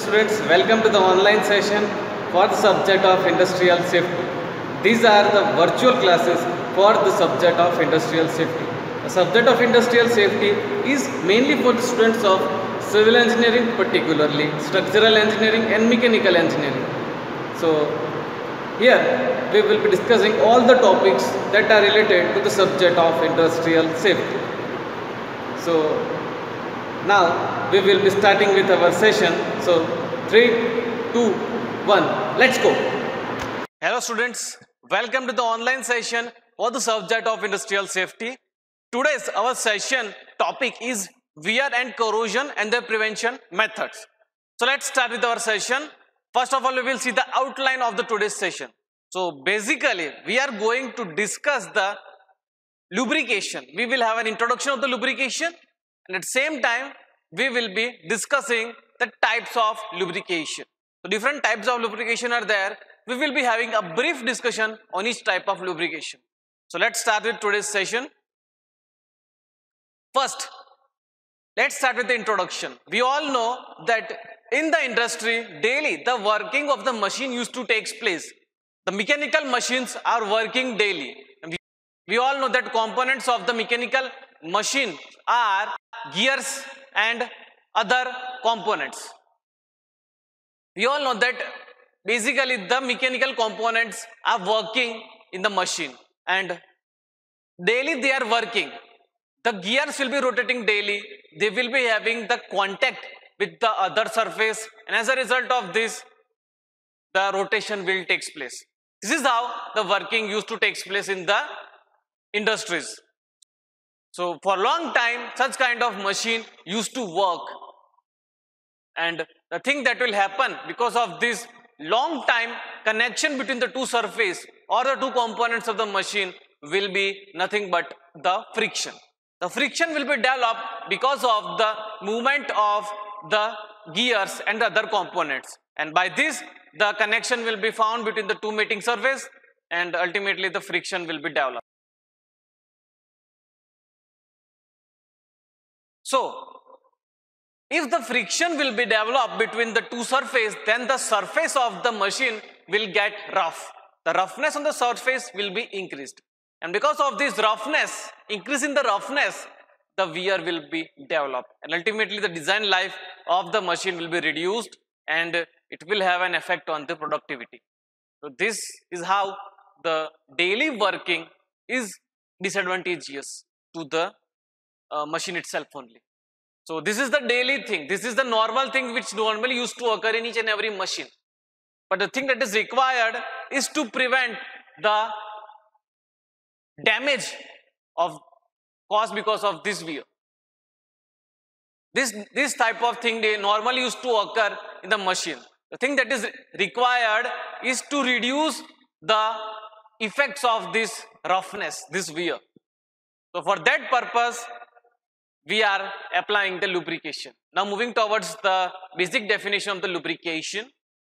students, welcome to the online session for the subject of industrial safety. These are the virtual classes for the subject of industrial safety. The subject of industrial safety is mainly for the students of civil engineering, particularly structural engineering and mechanical engineering. So here we will be discussing all the topics that are related to the subject of industrial safety. So now we will be starting with our session. So 3, 2, 1, let's go. Hello students, welcome to the online session for the subject of industrial safety. Today's our session topic is wear and corrosion and their prevention methods. So let's start with our session. First of all, we will see the outline of the today's session. So basically we are going to discuss the lubrication. We will have an introduction of the lubrication, and at the same time we will be discussing the types of lubrication. So different types of lubrication are there. We will be having a brief discussion on each type of lubrication. So let's start with today's session. First, let's start with the introduction. We all know that in the industry daily the working of the machine used to take place. The mechanical machines are working daily. We all know that components of the mechanical machine are gears and other components. We all know that basically the mechanical components are working in the machine and daily they are working. The gears will be rotating daily. They will be having the contact with the other surface, and as a result of this the rotation will take place. This is how the working used to take place in the industries. So for long time such kind of machine used to work, and the thing that will happen because of this long time connection between the two surface or the two components of the machine will be nothing but the friction. The friction will be developed because of the movement of the gears and the other components, and by this the connection will be found between the two mating surface, and ultimately the friction will be developed. So if the friction will be developed between the two surface, then the surface of the machine will get rough. The roughness on the surface will be increased, and because of this roughness, increase in the roughness, the wear will be developed, and ultimately the design life of the machine will be reduced and it will have an effect on the productivity. So this is how the daily working is disadvantageous to the machine itself only. So this is the daily thing, this is the normal thing which normally used to occur in each and every machine. But the thing that is required is to prevent the damage of caused because of this wear. This type of thing they normally used to occur in the machine. The thing that is required is to reduce the effects of this roughness, this wear. So for that purpose we are applying the lubrication. Now moving towards the basic definition of the lubrication.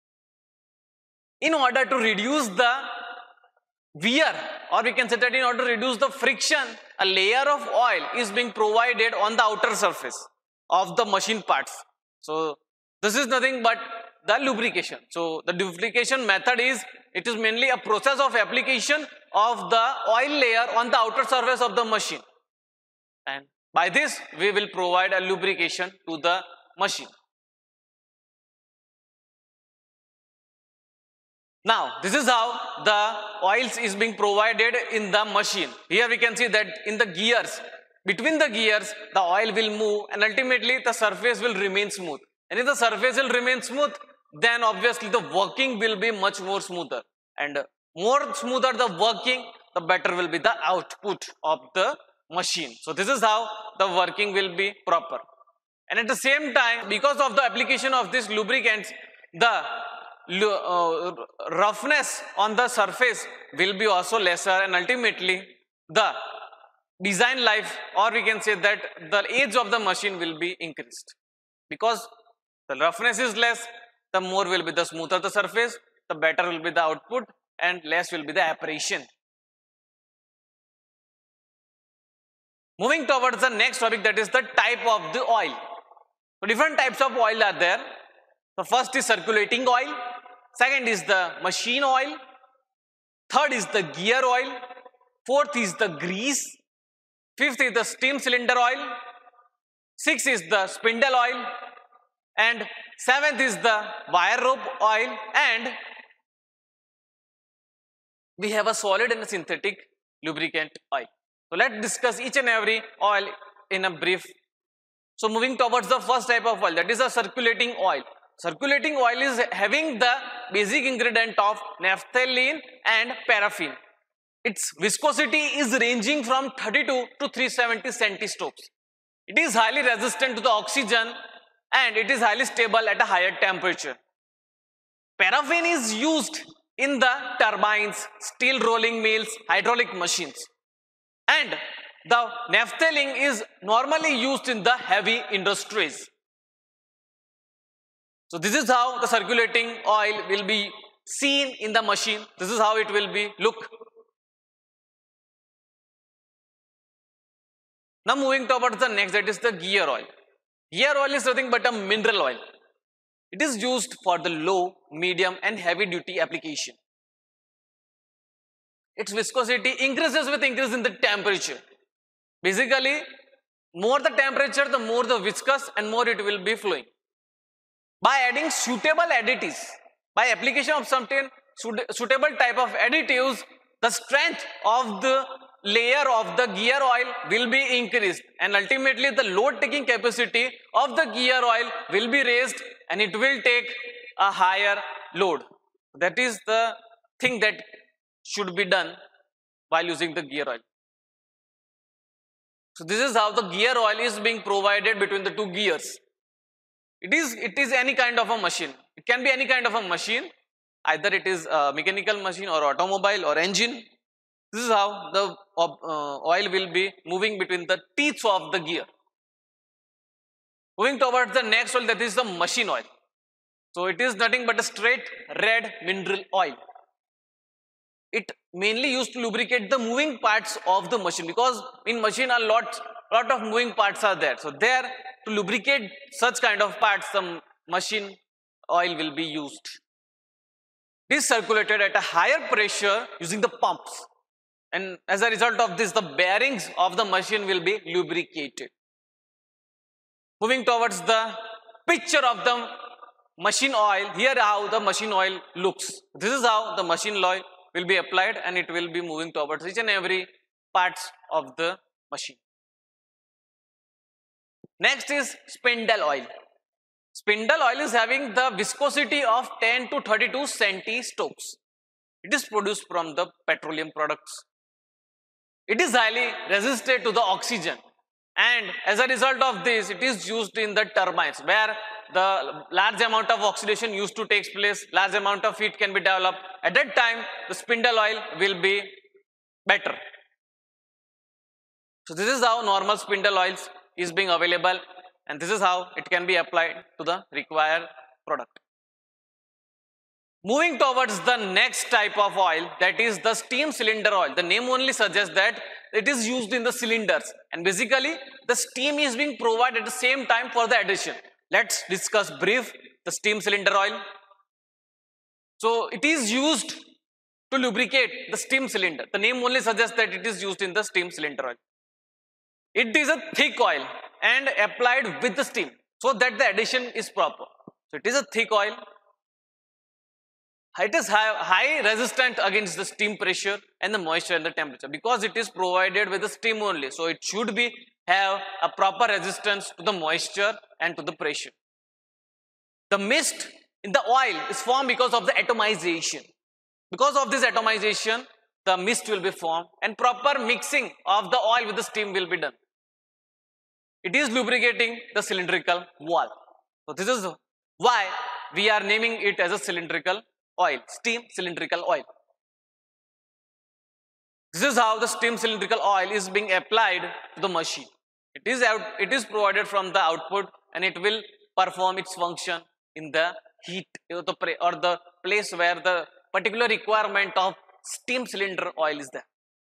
In order to reduce the wear, or we can say that in order to reduce the friction, a layer of oil is being provided on the outer surface of the machine parts. So this is nothing but the lubrication. So the lubrication method is, it is mainly a process of application of the oil layer on the outer surface of the machine, and by this we will provide a lubrication to the machine. Now this is how the oils is being provided in the machine. Here we can see that in the gears, between the gears the oil will move, and ultimately the surface will remain smooth. And if the surface will remain smooth, then obviously the working will be much more smoother, and more smoother the working, the better will be the output of the machine. So this is how the working will be proper. And at the same time, because of the application of these lubricants, the roughness on the surface will be also lesser, and ultimately the design life, or we can say that the age of the machine will be increased. Because the roughness is less, the more will be the smoother the surface, the better will be the output, and less will be the abrasion. Moving towards the next topic, that is the type of the oil. So different types of oil are there. The first is circulating oil, second is the machine oil, third is the gear oil, fourth is the grease, fifth is the steam cylinder oil, sixth is the spindle oil, and seventh is the wire rope oil, and we have a solid and a synthetic lubricant oil. So let's discuss each and every oil in a brief. So moving towards the first type of oil, that is a circulating oil. Circulating oil is having the basic ingredient of naphthalene and paraffin. Its viscosity is ranging from 32 to 370 centistokes. It is highly resistant to the oxygen and it is highly stable at a higher temperature. Paraffin is used in the turbines, steel rolling mills, hydraulic machines. And the naphthalene is normally used in the heavy industries. So this is how the circulating oil will be seen in the machine. This is how it will be look. Now moving towards the next, that is the gear oil. Gear oil is nothing but a mineral oil. It is used for the low, medium and heavy duty application. Its viscosity increases with increase in the temperature. Basically, more the temperature, the more the viscous and more it will be flowing. By adding suitable additives, by application of certain suitable type of additives, the strength of the layer of the gear oil will be increased and ultimately the load taking capacity of the gear oil will be raised and it will take a higher load. That is the thing that should be done while using the gear oil. So this is how the gear oil is being provided between the two gears. It is any kind of a machine. It can be any kind of a machine. Either it is a mechanical machine or automobile or engine. This is how the oil will be moving between the teeth of the gear. Moving towards the next oil, that is the machine oil. So it is nothing but a straight red mineral oil. It mainly used to lubricate the moving parts of the machine, because in machine a lot of moving parts are there. So there, to lubricate such kind of parts, some machine oil will be used. It is circulated at a higher pressure using the pumps, and as a result of this, the bearings of the machine will be lubricated. Moving towards the picture of the machine oil, here how the machine oil looks. This is how the machine oil will be applied and it will be moving towards each and every parts of the machine. Next is spindle oil. Spindle oil is having the viscosity of 10 to 32 centistokes. It is produced from the petroleum products. It is highly resistant to the oxygen, and as a result of this, it is used in the turbines where the large amount of oxidation used to take place, large amount of heat can be developed. At that time, the spindle oil will be better. So this is how normal spindle oils is being available, and this is how it can be applied to the required product. Moving towards the next type of oil, that is the steam cylinder oil. The name only suggests that it is used in the cylinders, and basically the steam is being provided at the same time for the addition. Let's discuss brief the steam cylinder oil. So it is used to lubricate the steam cylinder. The name only suggests that it is used in the steam cylinder oil. It is a thick oil and applied with the steam so that the addition is proper. So it is a thick oil. It is high resistant against the steam pressure and the moisture and the temperature, because it is provided with the steam only. So it should be have a proper resistance to the moisture and to the pressure. The mist in the oil is formed because of the atomization. Because of this atomization, the mist will be formed and proper mixing of the oil with the steam will be done. It is lubricating the cylindrical valve. So this is why we are naming it as a cylindrical oil, steam cylindrical oil. This is how the steam cylindrical oil is being applied to the machine. It is provided from the output and it will perform its function in the heat or the place where the particular requirement of steam cylinder oil is there.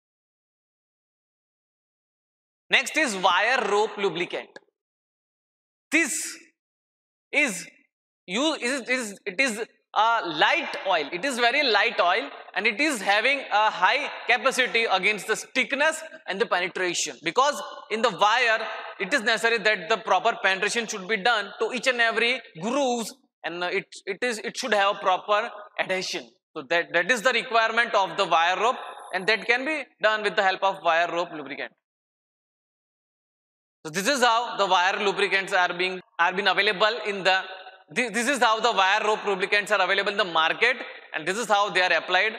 Next is wire rope lubricant. This is it is a light oil. It is very light oil, and it is having a high capacity against the stiffness and the penetration, because in the wire it is necessary that the proper penetration should be done to each and every grooves, and it should have proper adhesion. So that is the requirement of the wire rope, and that can be done with the help of wire rope lubricant. So this is how the wire lubricants are being available in the this is how the wire rope lubricants are available in the market, and this is how they are applied.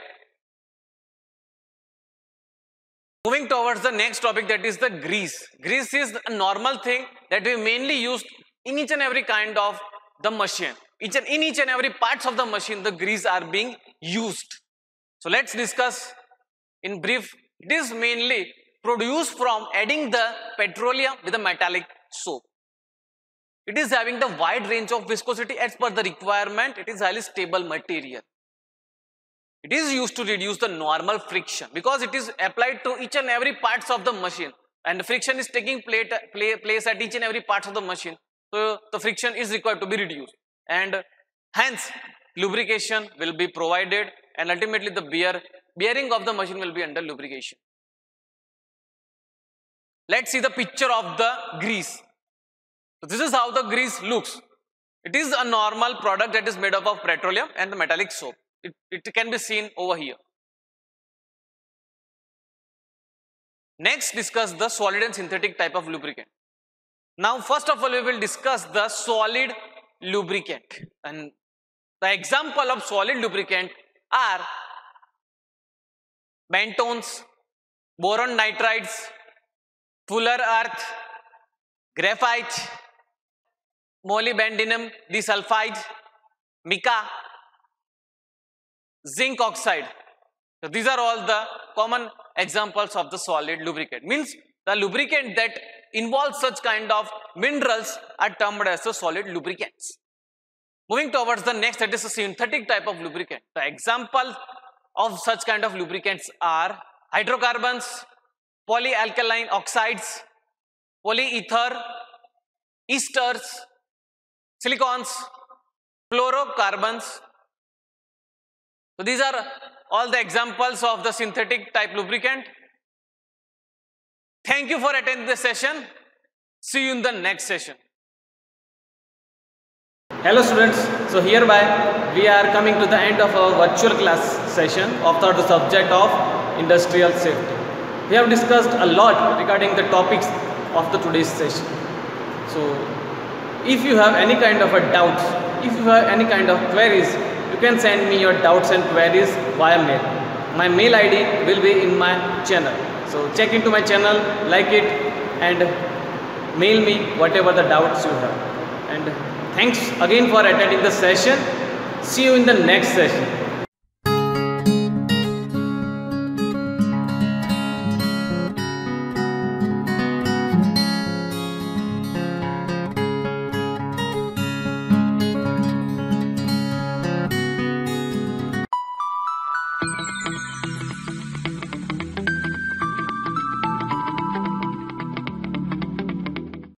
Moving towards the next topic, that is the grease. Grease is a normal thing that we mainly use in each and every kind of the machine. In each and every parts of the machine, the grease are being used. So let's discuss in brief. It is mainly produced from adding the petroleum with a metallic soap. It is having the wide range of viscosity as per the requirement. It is highly stable material. It is used to reduce the normal friction, because it is applied to each and every parts of the machine, and the friction is taking place at each and every parts of the machine. So the friction is required to be reduced, and hence lubrication will be provided, and ultimately the bearing of the machine will be under lubrication. Let's see the picture of the grease. So this is how the grease looks. It is a normal product that is made up of petroleum and the metallic soap. It can be seen over here. Next, discuss the solid and synthetic type of lubricant. Now, first of all, we will discuss the solid lubricant. And the example of solid lubricant are bentones, boron nitrides, fuller earth, graphite, molybdenum disulfide, mica, zinc oxide. So these are all the common examples of the solid lubricant. Means the lubricant that involves such kind of minerals are termed as the solid lubricants. Moving towards the next, that is a synthetic type of lubricant. The example of such kind of lubricants are hydrocarbons, polyalkyl oxides, polyether, esters, silicones, fluorocarbons. So these are all the examples of the synthetic type lubricant. Thank you for attending this session. See you in the next session. Hello students, so hereby we are coming to the end of our virtual class session of the subject of industrial safety. We have discussed a lot regarding the topics of the today's session. So if you have any kind of a doubts, if you have any kind of queries, you can send me your doubts and queries via mail. My mail ID will be in my channel. So check into my channel, like it, and mail me whatever the doubts you have. And thanks again for attending the session. See you in the next session.